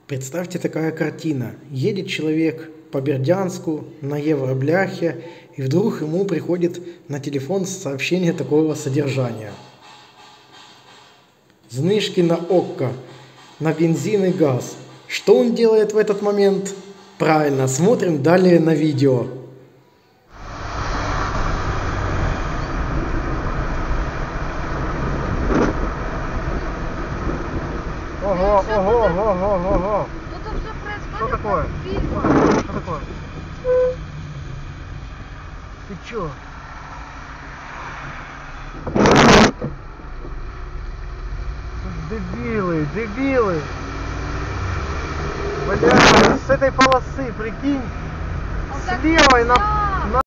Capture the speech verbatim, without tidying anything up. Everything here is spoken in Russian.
Представьте, такая картина. Едет человек по Бердянску на евробляхе, и вдруг ему приходит на телефон сообщение такого содержания. Знижки на ОККО, на бензин и газ. Что он делает в этот момент? Правильно, смотрим далее на видео. Ого, ого, ого, ого, ого. Это все происходит. Что такое? Как в фильмах. Что такое? Ты чё? Дебилы, дебилы. Блядь, с этой полосы, прикинь, Он с так левой нельзя.